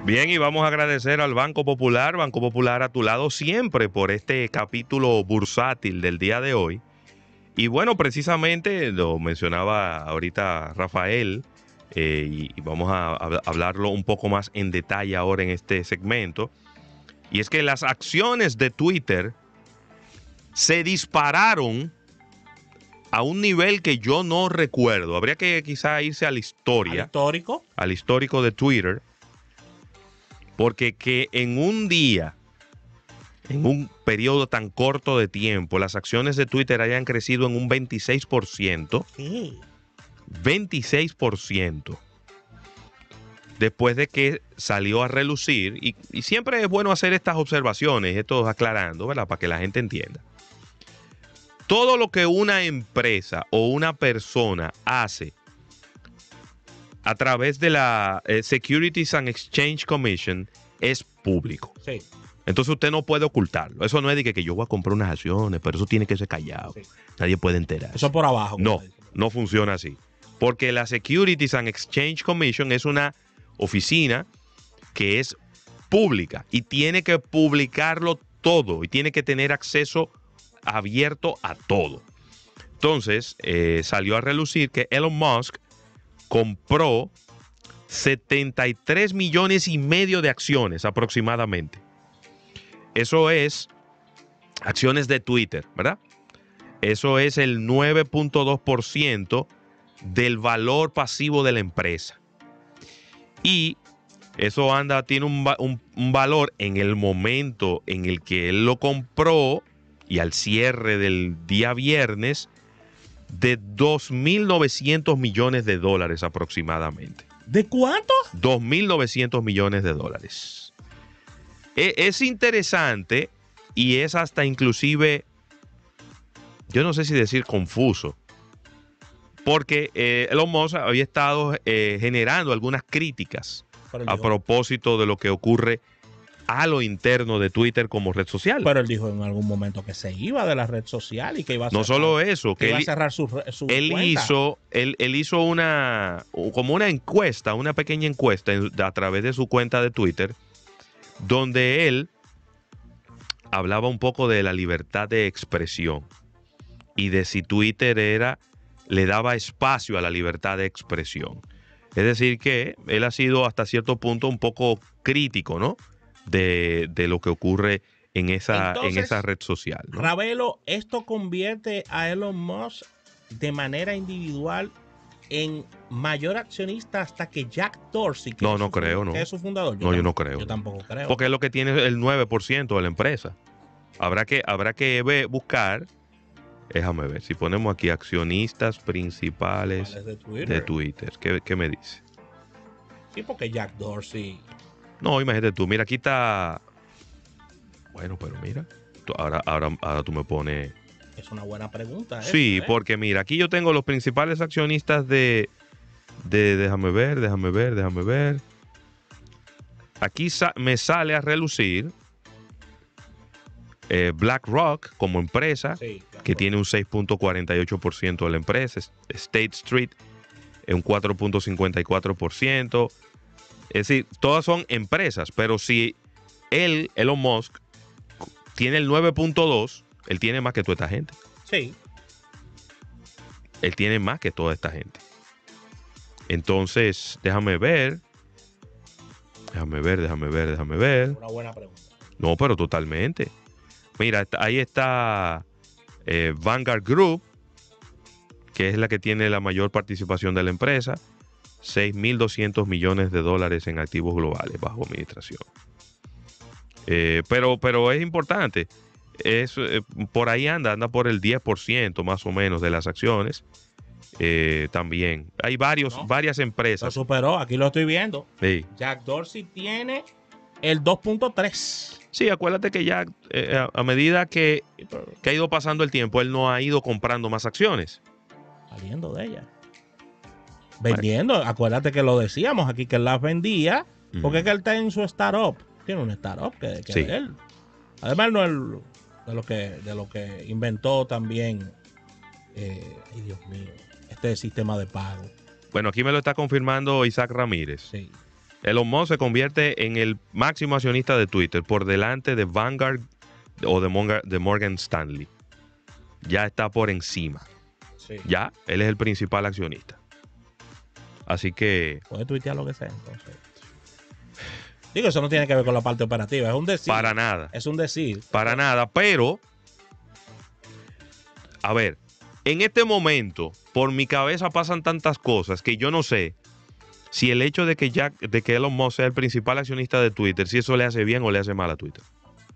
Bien, y vamos a agradecer al Banco Popular a tu lado siempre por este capítulo bursátil del día de hoy. Y bueno, precisamente lo mencionaba ahorita Rafael, y vamos a hablarlo un poco más en detalle ahora en este segmento. Y es que las acciones de Twitter se dispararon a un nivel que yo no recuerdo. Habría que quizá irse a la ¿Al historia, histórico? al histórico de Twitter, porque que en un día, en un periodo tan corto de tiempo, las acciones de Twitter hayan crecido en un 26%, ¿Qué? 26%, después de que salió a relucir, y siempre es bueno hacer estas observaciones, esto aclarando, ¿verdad? Para que la gente entienda. Todo lo que una empresa o una persona hace a través de la Securities and Exchange Commission es público. Sí, Entonces usted no puede ocultarlo. Eso no es de que yo voy a comprar unas acciones, pero eso tiene que ser callado. sí. Nadie puede enterarse. Eso por abajo. No, como dice. no funciona así. Porque la Securities and Exchange Commission es una oficina que es pública y tiene que publicarlo todo y tiene que tener acceso abierto a todo. Entonces, salió a relucir que Elon Musk compró 73 millones y medio de acciones aproximadamente. Eso es acciones de Twitter, ¿verdad? Eso es el 9.2% del valor pasivo de la empresa. Y eso tiene un valor en el momento en el que él lo compró y al cierre del día viernes de 2.900 millones de dólares aproximadamente. ¿De cuánto? 2.900 millones de dólares. Es interesante y es hasta inclusive, yo no sé si decir confuso, porque Elon Musk había estado generando algunas críticas a propósito de lo que ocurre a lo interno de Twitter como red social. Pero él dijo en algún momento que se iba de la red social y que iba a No cerrar, solo eso, que que iba a él, cerrar su él cuenta. hizo como una encuesta, una pequeña encuesta a través de su cuenta de Twitter, donde él hablaba un poco de la libertad de expresión y de si Twitter le daba espacio a la libertad de expresión. Es decir, que él ha sido hasta cierto punto un poco crítico, ¿no? De lo que ocurre en esa red social, ¿no? Ravelo, esto convierte a Elon Musk de manera individual en mayor accionista hasta que Jack Dorsey, que No creo, no. Que es su fundador. Yo no creo. Yo tampoco creo. Porque es lo que tiene el 9% de la empresa. Habrá que buscar. Déjame ver, si ponemos aquí accionistas principales de Twitter, ¿qué me dice? Sí, porque Jack Dorsey. No, imagínate tú, mira, aquí está. Bueno, pero mira, ahora tú me pones. Es una buena pregunta. Sí, porque mira, aquí yo tengo los principales accionistas de déjame ver. Aquí me sale a relucir BlackRock como empresa, Sí, que tiene un 6.48% de la empresa. State Street, un 4.54%. Es decir, todas son empresas, pero si Elon Musk, tiene el 9.2%, él tiene más que toda esta gente. Sí. Él tiene más que toda esta gente. Entonces, déjame ver. Una buena pregunta. No, pero totalmente. Mira, ahí está Vanguard Group, que es la que tiene la mayor participación de la empresa. 6.200 millones de dólares en activos globales bajo administración. Pero es importante. Por ahí anda por el 10% más o menos de las acciones. También hay varias empresas. Lo superó, aquí lo estoy viendo. Sí. Jack Dorsey tiene el 2.3. Sí, acuérdate que ya a medida que ha ido pasando el tiempo, él no ha ido comprando más acciones. Saliendo de ella. Vendiendo, acuérdate que lo decíamos aquí, que él las vendía, porque es que él está en su startup. Tiene un startup que Sí. es él. Además, no es de lo que inventó también, ay Dios mío, este sistema de pago. Bueno, aquí me lo está confirmando Isaac Ramírez. Sí. Elon Musk se convierte en el máximo accionista de Twitter por delante de Vanguard o de Morgan Stanley. Ya está por encima. Sí. Ya, él es el principal accionista. Así que... Puede tuitear lo que sea, entonces. Digo, eso no tiene que ver con la parte operativa, es un decir. Para nada. Es un decir. Para nada, pero... A ver, en este momento, por mi cabeza pasan tantas cosas que yo no sé si el hecho de que Elon Musk sea el principal accionista de Twitter, si eso le hace bien o le hace mal a Twitter.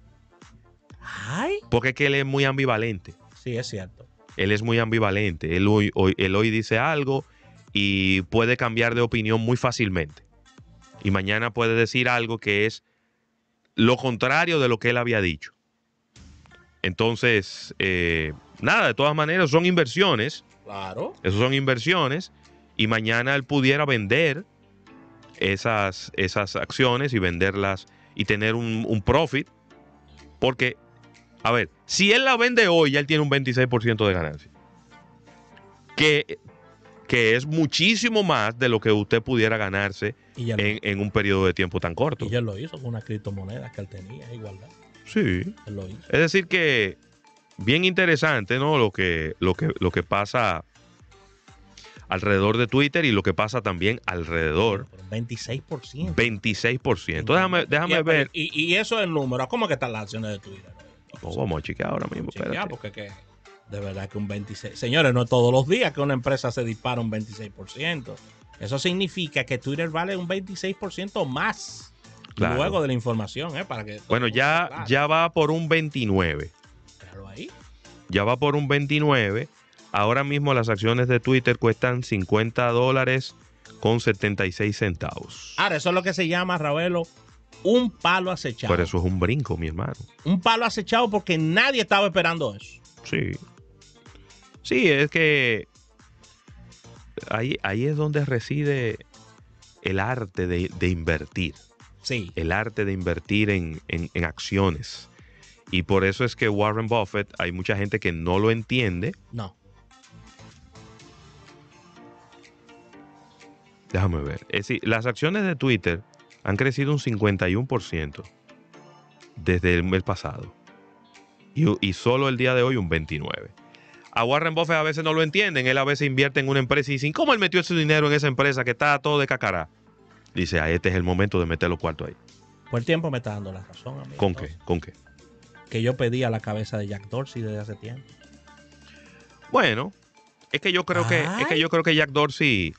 Ay. Porque es que él es muy ambivalente. Sí, es cierto. Él es muy ambivalente. Él hoy dice algo y puede cambiar de opinión muy fácilmente. Y mañana puede decir algo que es lo contrario de lo que él había dicho. Entonces, nada, de todas maneras, son inversiones. Claro. Esos son inversiones. Y mañana él pudiera vender esas acciones y venderlas y tener un profit. Porque, a ver, si él la vende hoy, ya él tiene un 26% de ganancia. Que es muchísimo más de lo que usted pudiera ganarse en un periodo de tiempo tan corto. Y él lo hizo con una criptomoneda que él tenía, igualdad. Sí. Él lo hizo. Es decir que bien interesante, ¿no? Lo que pasa alrededor de Twitter y lo que pasa también alrededor. 26%. 26%. Déjame ver. Y eso es el número. ¿Cómo que están las acciones de Twitter? Pues vamos a chequear ahora mismo. Porque de verdad que un 26%. Señores, no es todos los días que una empresa se dispara un 26%. Eso significa que Twitter vale un 26% más. Claro. Luego de la información, para que... Bueno, ya va por un 29%. Déjalo ahí. Ya va por un 29%. Ahora mismo las acciones de Twitter cuestan $50.76. Ahora, eso es lo que se llama, Ravelo, un palo acechado. Pero eso es un brinco, mi hermano. Un palo acechado porque nadie estaba esperando eso. Sí. Sí, es que ahí es donde reside el arte de invertir. Sí. El arte de invertir en acciones. Y por eso es que Warren Buffett, hay mucha gente que no lo entiende. No. Déjame ver. Es decir, las acciones de Twitter han crecido un 51% desde el mes pasado. Y solo el día de hoy un 29%. A Warren Buffett a veces no lo entienden. Él a veces invierte en una empresa y dicen, ¿cómo él metió ese dinero en esa empresa que está todo de cacará? Dice, este es el momento de meter los cuartos ahí. Por el tiempo me está dando la razón, amigo. ¿Con qué? ¿Con qué? Que yo pedía la cabeza de Jack Dorsey desde hace tiempo. Bueno, es que yo creo que Jack Dorsey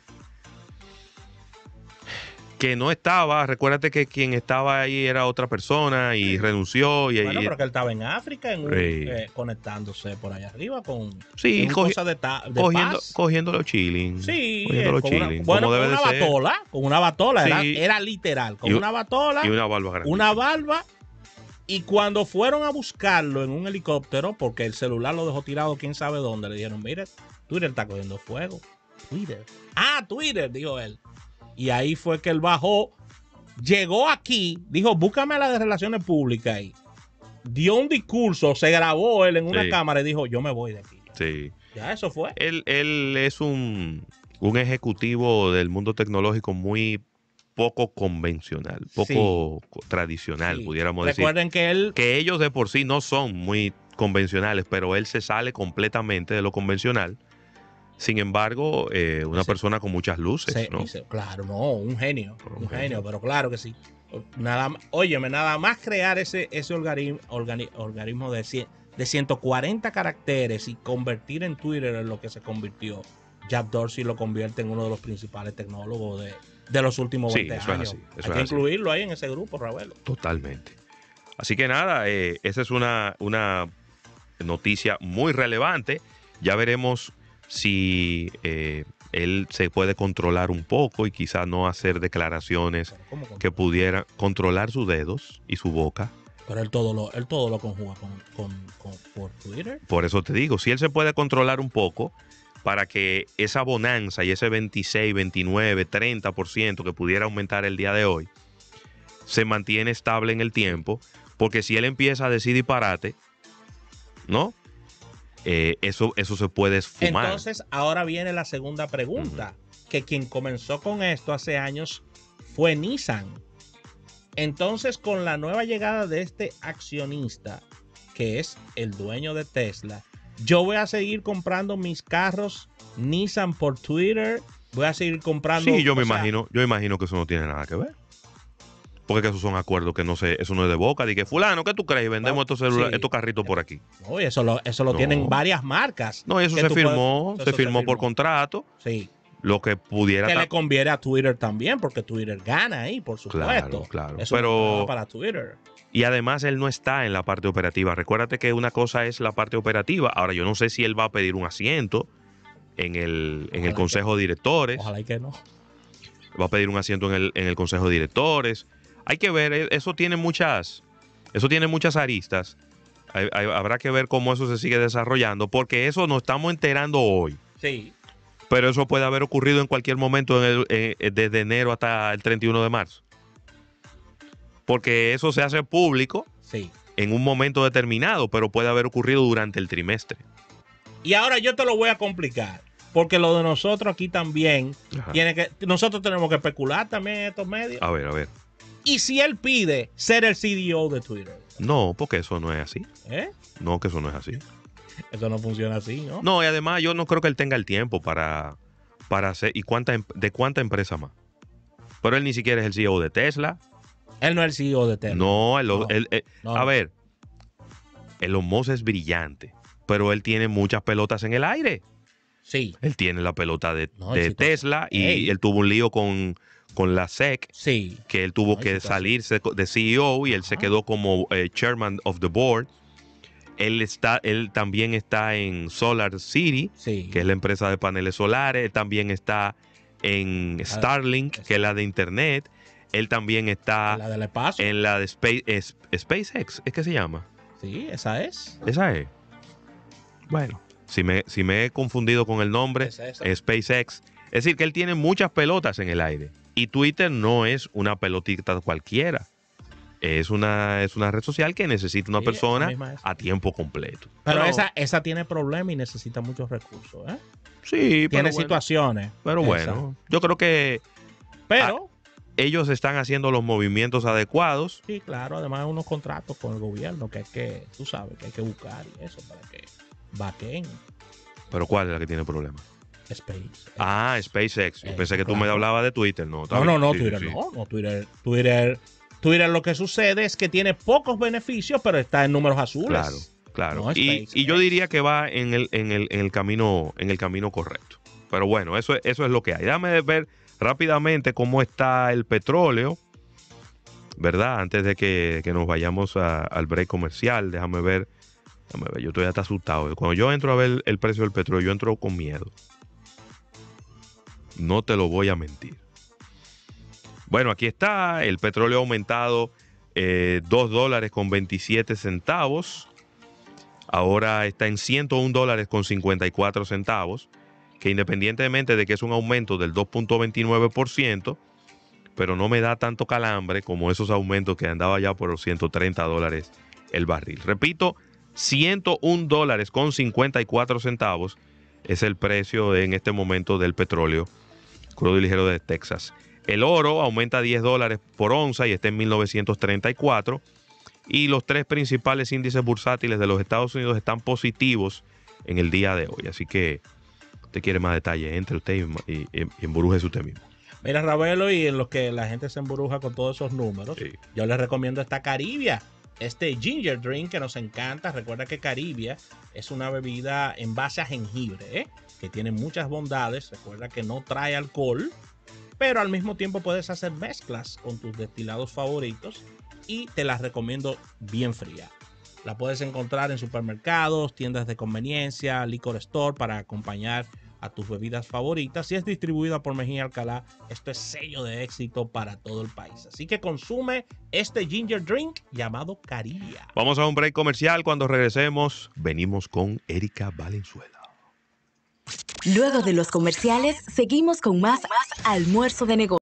que no estaba, recuérdate que quien estaba ahí era otra persona y renunció. Y bueno, pero que él estaba en África conectándose por allá arriba con cosas cogiendo los chilling. Sí, con una batola, sí. era literal, con una batola y una barba grande. Una barba. Y cuando fueron a buscarlo en un helicóptero, porque el celular lo dejó tirado quién sabe dónde, le dijeron, mire, Twitter está cogiendo fuego. Twitter, dijo él. Y ahí fue que él bajó, llegó aquí, dijo, búscame a la de relaciones públicas ahí. Dio un discurso, se grabó él en una cámara y dijo, yo me voy de aquí. Sí. Ya eso fue. Él es un ejecutivo del mundo tecnológico muy poco convencional, poco tradicional, pudiéramos decir. Recuerden que ellos de por sí no son muy convencionales, pero él se sale completamente de lo convencional. Sin embargo, una persona con muchas luces, ¿no? Claro, no, un genio, pero claro que sí. Nada más crear ese organismo de 140 caracteres y convertir en Twitter en lo que se convirtió. Jack Dorsey lo convierte en uno de los principales tecnólogos de los últimos 20 años. Hay que incluirlo ahí en ese grupo, Ravelo. Totalmente. Así que nada, esa es una noticia muy relevante. Ya veremos si él se puede controlar un poco y quizás no hacer declaraciones que pudieran controlar sus dedos y su boca. Pero él todo lo conjuga por Twitter. Por eso te digo, si él se puede controlar un poco para que esa bonanza y ese 26, 29, 30% que pudiera aumentar el día de hoy se mantiene estable en el tiempo, porque si él empieza a decir disparate, ¿no? Eso se puede esfumar. Entonces, ahora viene la segunda pregunta, que quien comenzó con esto hace años fue Nissan. Entonces, con la nueva llegada de este accionista, que es el dueño de Tesla, yo voy a seguir comprando mis carros Nissan por Twitter. Voy a seguir comprando. Sí, yo imagino que eso no tiene nada que ver. Porque que esos son acuerdos que no sé, eso no es de boca. De que fulano, ¿qué tú crees? Vendemos estos celulares, estos carritos por aquí. No, y eso lo tienen varias marcas. No, y eso se firmó por contrato. Sí. Lo que pudiera. Que le conviene a Twitter también, porque Twitter gana ahí, por supuesto. Claro. Eso pero no para Twitter. Y además él no está en la parte operativa. Recuérdate que una cosa es la parte operativa. Ahora, yo no sé si él va a pedir un asiento en el consejo de directores. Ojalá y que no. Va a pedir un asiento en el consejo de directores. Hay que ver, eso tiene muchas aristas. Habrá que ver cómo eso se sigue desarrollando, porque eso nos estamos enterando hoy. Sí. Pero eso puede haber ocurrido en cualquier momento desde enero hasta el 31 de marzo. Porque eso se hace público en un momento determinado, pero puede haber ocurrido durante el trimestre. Y ahora yo te lo voy a complicar, porque lo de nosotros aquí también nosotros tenemos que especular también en estos medios. A ver. ¿Y si él pide ser el CEO de Twitter? No, porque eso no es así. No, que eso no es así. Eso no funciona así, ¿no? No, y además yo no creo que él tenga el tiempo para hacer. ¿Y de cuánta empresa más? Pero él ni siquiera es el CEO de Tesla. Él no es el CEO de Tesla. No. A ver, Elon Musk es brillante, pero él tiene muchas pelotas en el aire. Sí. Él tiene la pelota de Tesla y él tuvo un lío con la SEC, que él tuvo que salirse de CEO y él se quedó como chairman of the board. Él también está en Solar City, que es la empresa de paneles solares. Él también está en Starlink, que es la de internet. Él también está en la de SpaceX, ¿es que se llama? Sí, esa es. Esa es. Bueno, si me he confundido con el nombre, es SpaceX. Es decir, que él tiene muchas pelotas en el aire. Y Twitter no es una pelotita cualquiera. Es una red social que necesita una persona a tiempo completo. Pero esa tiene problemas y necesita muchos recursos, ¿eh? Sí, tiene situaciones. Pero bueno, yo creo que ellos están haciendo los movimientos adecuados. Sí, claro. Además, hay unos contratos con el gobierno tú sabes, que hay que buscar y eso para que vaquen. ¿Pero cuál es la que tiene problemas? SpaceX. SpaceX. Yo pensé que tú me hablabas de Twitter. No, Twitter no. Twitter lo que sucede es que tiene pocos beneficios, pero está en números azules. Claro. No, y yo diría que va en el camino correcto. Pero bueno, eso es lo que hay. Déjame ver rápidamente cómo está el petróleo, ¿verdad? Antes de que nos vayamos al break comercial, déjame ver. Yo estoy hasta asustado. Cuando yo entro a ver el precio del petróleo, yo entro con miedo. No te lo voy a mentir. Bueno, aquí está. El petróleo ha aumentado $2.27. Ahora está en $101.54. Que independientemente de que es un aumento del 2.29%, pero no me da tanto calambre como esos aumentos que andaba ya por los $130 el barril. Repito, $101.54 es el precio en este momento del petróleo crudo y ligero de Texas. El oro aumenta $10 por onza y está en 1934. Y los tres principales índices bursátiles de los Estados Unidos están positivos en el día de hoy. Así que usted quiere más detalles, entre usted y emburújese usted mismo. Mira, Ravelo, y en lo que la gente se emburuja con todos esos números, yo les recomiendo esta Caribia, este ginger drink que nos encanta. Recuerda que Caribia es una bebida en base a jengibre, que tiene muchas bondades. Recuerda que no trae alcohol, pero al mismo tiempo puedes hacer mezclas con tus destilados favoritos y te las recomiendo bien fría. La puedes encontrar en supermercados, tiendas de conveniencia, liquor store para acompañar a tus bebidas favoritas y es distribuida por Mejía Alcalá. Esto es sello de éxito para todo el país. Así que consume este ginger drink llamado Caribia. Vamos a un break comercial. Cuando regresemos, venimos con Erika Valenzuela. Luego de los comerciales, seguimos con más Almuerzo de Negocios.